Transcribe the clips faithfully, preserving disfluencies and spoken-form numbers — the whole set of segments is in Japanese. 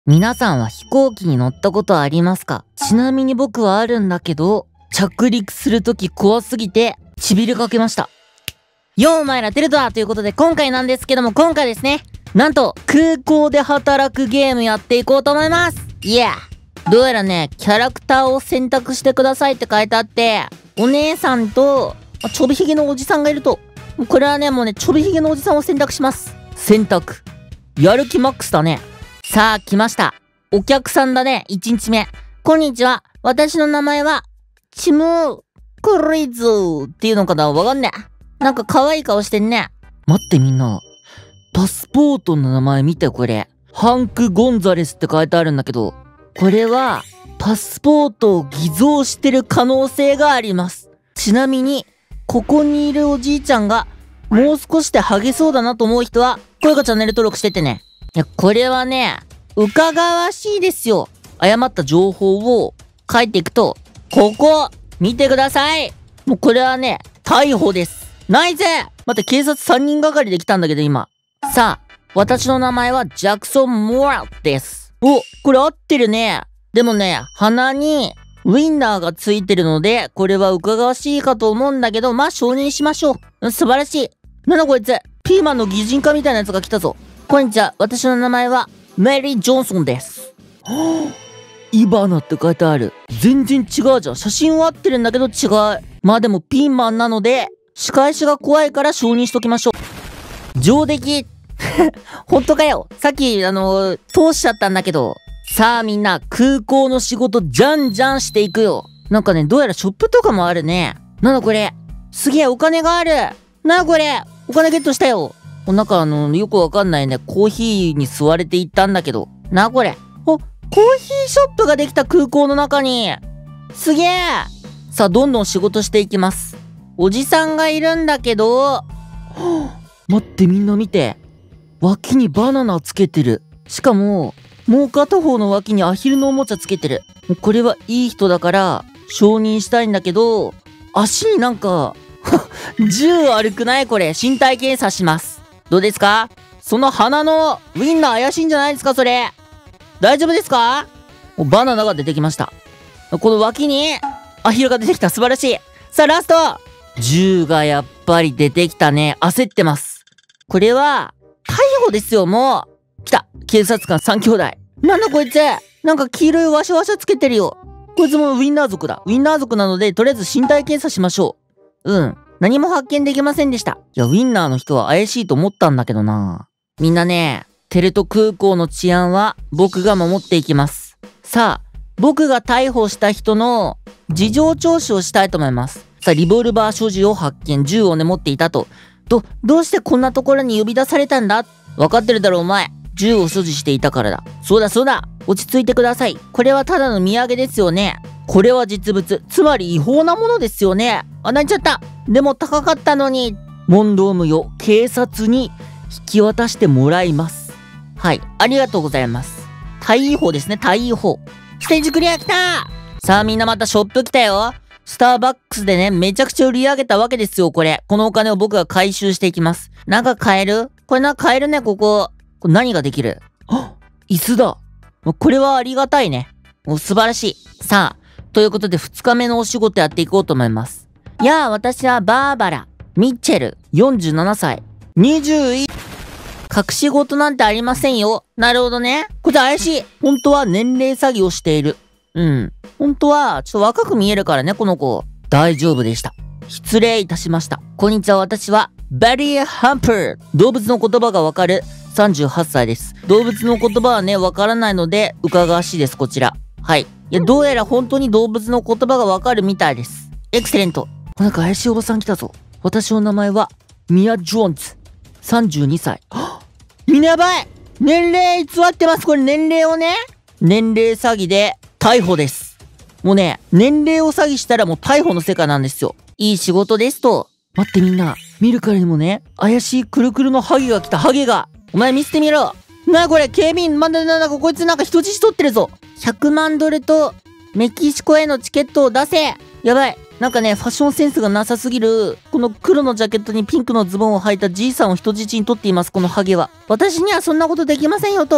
皆さんは飛行機に乗ったことはありますか？ちなみに僕はあるんだけど、着陸するとき怖すぎて、痺れかけました。ようお前らテルトだということで今回なんですけども、今回ですね、なんと空港で働くゲームやっていこうと思います。いや、どうやらね、キャラクターを選択してくださいって書いてあって、お姉さんと、ちょびひげのおじさんがいると、これはね、もうね、ちょびひげのおじさんを選択します。選択。やる気マックスだね。さあ、来ました。お客さんだね、いちにちめ。こんにちは。私の名前は、チムークリズっていうのかな？わかんねえ。なんか可愛い顔してんね。待ってみんな。パスポートの名前見てこれ。ハンク・ゴンザレスって書いてあるんだけど、これは、パスポートを偽造してる可能性があります。ちなみに、ここにいるおじいちゃんが、もう少しでハゲそうだなと思う人は、声がチャンネル登録してってね。いや、これはね、疑わしいですよ。誤った情報を書いていくと、ここ、見てください。もうこれはね、逮捕です。ないぜ！待って、警察さんにんがかりで来たんだけど今。さあ、私の名前はジャクソン・モアです。お、これ合ってるね。でもね、鼻にウィンナーがついてるので、これは疑わしいかと思うんだけど、まあ承認しましょう。うん、素晴らしい。なんだこいつ、ピーマンの擬人化みたいなやつが来たぞ。こんにちは。私の名前はメリー・ジョンソンです。はぁ、イバナって書いてある。全然違うじゃん。写真は合ってるんだけど違う。まあでもピーマンなので、仕返しが怖いから承認しときましょう。上出来ほんとかよ。さっき、あのー、通しちゃったんだけど。さあみんな、空港の仕事じゃんじゃんしていくよ。なんかね、どうやらショップとかもあるね。なんだこれ。すげえお金がある。なあこれ。お金ゲットしたよ。なんかあの、よくわかんないね。コーヒーに吸われていったんだけど。なあこれ。お、コーヒーショップができた空港の中に。すげえ。さあ、どんどん仕事していきます。おじさんがいるんだけど。はあ、待ってみんな見て。脇にバナナつけてる。しかも、もう片方の脇にアヒルのおもちゃつけてる。これはいい人だから、承認したいんだけど、足になんか、銃悪くないこれ。身体検査します。どうですか？その鼻のウィンナー怪しいんじゃないですかそれ。大丈夫ですか？バナナが出てきました。この脇にアヒルが出てきた。素晴らしい。さあラスト！銃がやっぱり出てきたね。焦ってます。これは、逮捕ですよ、もう。来た。警察官さん兄弟。なんだこいつ。なんか黄色いワシャワシャつけてるよ。こいつもウィンナー族だ。ウィンナー族なので、とりあえず身体検査しましょう。うん。何も発見できませんでした。いや、ウィンナーの人は怪しいと思ったんだけどな。みんなね、テレト空港の治安は僕が守っていきます。さあ、僕が逮捕した人の事情聴取をしたいと思います。さあ、リボルバー所持を発見。銃をね、持っていたと。ど、どうしてこんなところに呼び出されたんだ？わかってるだろお前。銃を所持していたからだ。そうだそうだ。落ち着いてください。これはただの土産ですよね。これは実物。つまり違法なものですよね。あ、泣いちゃった。でも高かったのに。問答無用。警察に引き渡してもらいます。はい。ありがとうございます。逮捕ですね。逮捕。ステージクリア来た！さあみんなまたショップ来たよ。スターバックスでね、めちゃくちゃ売り上げたわけですよ、これ。このお金を僕が回収していきます。なんか買える？これなんか買えるね、ここ。これ何ができる？あ、椅子だ。これはありがたいね。もう素晴らしい。さあ、ということでふつかめのお仕事やっていこうと思います。やあ、私はバーバラ、ミッチェル、よんじゅうななさい、にじゅういち。隠し事なんてありませんよ。なるほどね。これ怪しい。本当は年齢詐欺をしている。うん。本当は、ちょっと若く見えるからね、この子。大丈夫でした。失礼いたしました。こんにちは、私は、ベリー・ハンプー。動物の言葉がわかるさんじゅうはっさいです。動物の言葉はね、わからないので、疑わしいです、こちら。はい。いや、どうやら本当に動物の言葉がわかるみたいです。エクセレント。なんか怪しいおばさん来たぞ。私の名前は、ミア・ジョーンズ。さんじゅうにさい。みんなやばい！年齢偽ってます。これ年齢をね。年齢詐欺で逮捕です。もうね、年齢を詐欺したらもう逮捕の世界なんですよ。いい仕事ですと。待ってみんな。見るからにもね、怪しいくるくるのハゲが来た。ハゲが。お前見せてみろ。なあこれ、警備員、まだなんだかこいつなんか人質取ってるぞ。ひゃくまんドルとメキシコへのチケットを出せ。やばい。なんかね、ファッションセンスがなさすぎる、この黒のジャケットにピンクのズボンを履いたじいさんを人質に取っています、このハゲは。私にはそんなことできませんよと。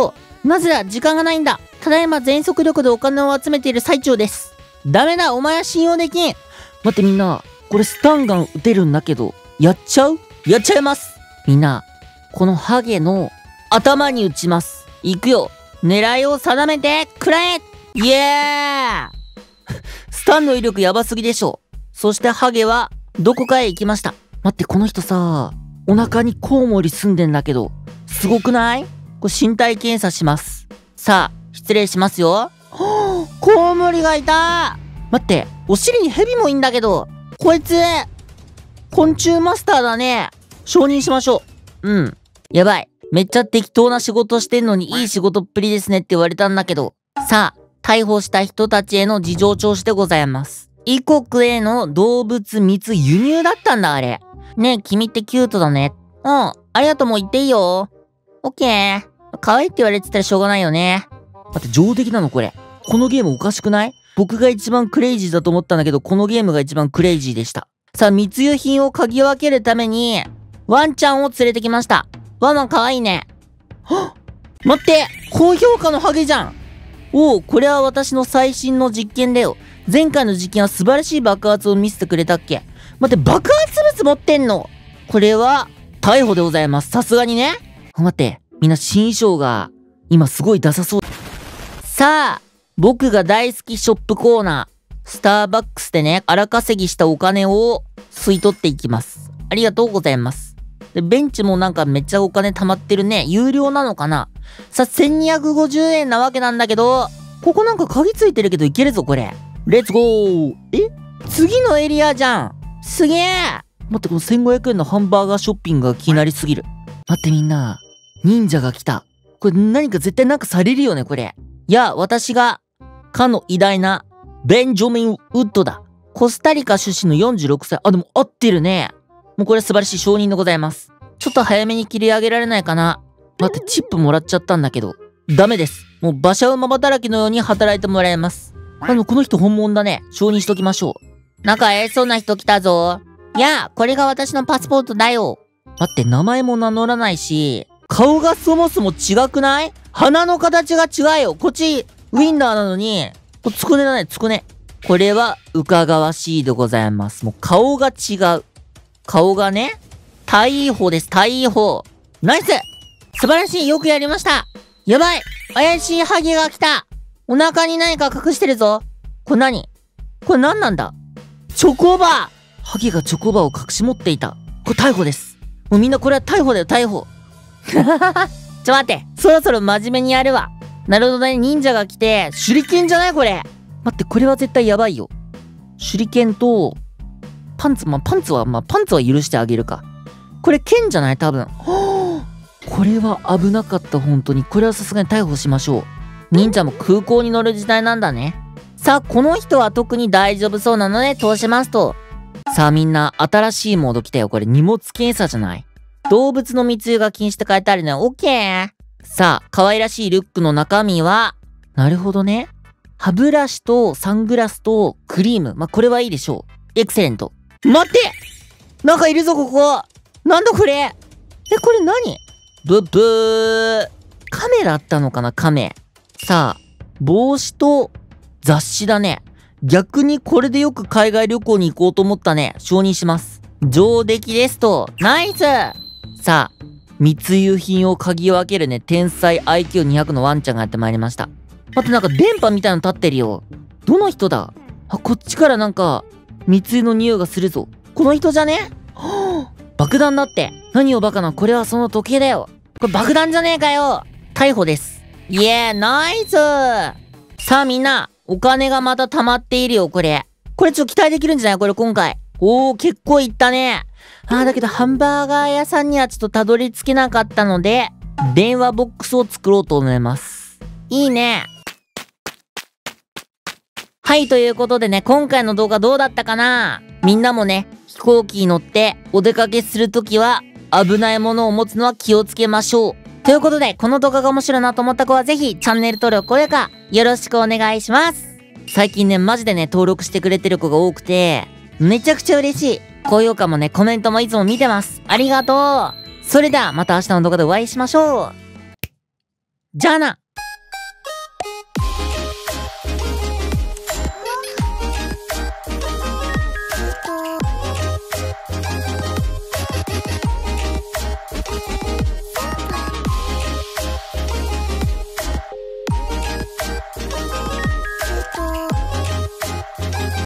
なぜだ、時間がないんだ。ただいま全速力でお金を集めている最中です。ダメだ、お前は信用できん。待ってみんな、これスタンガン撃てるんだけど、やっちゃう？やっちゃいます。みんな、このハゲの頭に撃ちます。行くよ。狙いを定めて、くらえ！イエースタンの威力やばすぎでしょ。そしてハゲは、どこかへ行きました。待って、この人さ、お腹にコウモリ住んでんだけど、すごくない？これ身体検査します。さあ、失礼しますよ。はぁ、コウモリがいた！待って、お尻にヘビもいいんだけど、こいつ、昆虫マスターだね。承認しましょう。うん。やばい。めっちゃ適当な仕事してんのにいい仕事っぷりですねって言われたんだけど。さあ、逮捕した人たちへの事情聴取でございます。異国への動物密輸入だったんだ、あれ。ねえ、君ってキュートだね。うん、ありがとう、もう言っていいよ。オッケー。可愛いって言われてたらしょうがないよね。待って、上出来なのこれ。このゲームおかしくない？僕が一番クレイジーだと思ったんだけど、このゲームが一番クレイジーでした。さあ、密輸品を嗅ぎ分けるために、ワンちゃんを連れてきました。ワンワン可愛いね。はっ！待って！高評価のハゲじゃん！おお、これは私の最新の実験だよ。前回の実験は素晴らしい爆発を見せてくれたっけ？待って、爆発物持ってんの？これは、逮捕でございます。さすがにね。待って、みんな新衣装が、今すごいダサそう。さあ、僕が大好きショップコーナー、スターバックスでね、荒稼ぎしたお金を吸い取っていきます。ありがとうございます。で、ベンチもなんかめっちゃお金貯まってるね。有料なのかな？さあ、せんにひゃくごじゅうえんなわけなんだけど、ここなんか鍵ついてるけどいけるぞ、これ。レッツゴー！え？次のエリアじゃん！すげえ！待って、このせんごひゃくえんのハンバーガーショッピングが気になりすぎる。待ってみんな、忍者が来た。これ何か絶対なんかされるよね、これ。いや、私が、かの偉大な、ベンジョミン・ウッドだ。コスタリカ出身のよんじゅうろくさい。あ、でも合ってるね。もうこれ素晴らしい承認でございます。ちょっと早めに切り上げられないかな。待って、チップもらっちゃったんだけど。ダメです。もう馬車馬働きのように働いてもらえます。あ、でもこの人本物だね。承認しときましょう。なんかええそうな人来たぞ。いや、これが私のパスポートだよ。待って、名前も名乗らないし、顔がそもそも違くない？鼻の形が違うよ。こっち、ウィンナーなのに、こつくねだね、つくね。これは、疑わしいでございます。もう顔が違う。顔がね、大砲です、大砲。ナイス！素晴らしい、よくやりました。やばい！怪しいハゲが来た！お腹に何か隠してるぞ。これ何？これ何なんだ？チョコバー！ハゲがチョコバーを隠し持っていた。これ逮捕です。もうみんなこれは逮捕だよ、逮捕。ちょ待って、そろそろ真面目にやるわ。なるほどね、忍者が来て、手裏剣じゃないこれ。待って、これは絶対やばいよ。手裏剣と、パンツ、まあ、パンツは、まあ、パンツは許してあげるか。これ剣じゃない多分。はぁ、これは危なかった、本当に。これはさすがに逮捕しましょう。忍者も空港に乗る時代なんだね。さあ、この人は特に大丈夫そうなので通しますと。さあみんな、新しいモード来たよ。これ荷物検査じゃない？動物の密輸が禁止って書いてあるね。オッケー。さあ、可愛らしいリュックの中身は、なるほどね。歯ブラシとサングラスとクリーム。まあ、これはいいでしょう。エクセレント。待って！なんかいるぞ、ここ！なんだこれ！え、これ何？ブッブー。カメだったのかな、カメ。さあ、帽子と雑誌だね。逆にこれでよく海外旅行に行こうと思ったね。承認します。上出来ですと。ナイス！さあ、密輸品を嗅ぎ分けるね、天才 アイキューにひゃく のワンちゃんがやってまいりました。待って、なんか電波みたいの立ってるよ。どの人だ？あ、こっちからなんか、密輸の匂いがするぞ。この人じゃね？はぁ、爆弾だって。何をバカな、これはその時計だよ。これ爆弾じゃねえかよ。逮捕です。イエー、ナイス！さあみんな、お金がまた溜まっているよ、これ。これちょっと期待できるんじゃないこれ今回。おー、結構いったね。あー、だけどハンバーガー屋さんにはちょっとたどり着けなかったので、電話ボックスを作ろうと思います。いいね。はい、ということでね、今回の動画どうだったかな？みんなもね、飛行機に乗ってお出かけするときは、危ないものを持つのは気をつけましょう。ということで、この動画が面白いなと思った子はぜひチャンネル登録、高評価、よろしくお願いします。最近ね、マジでね、登録してくれてる子が多くて、めちゃくちゃ嬉しい。高評価もね、コメントもいつも見てます。ありがとう。それではまた明日の動画でお会いしましょう。じゃあな。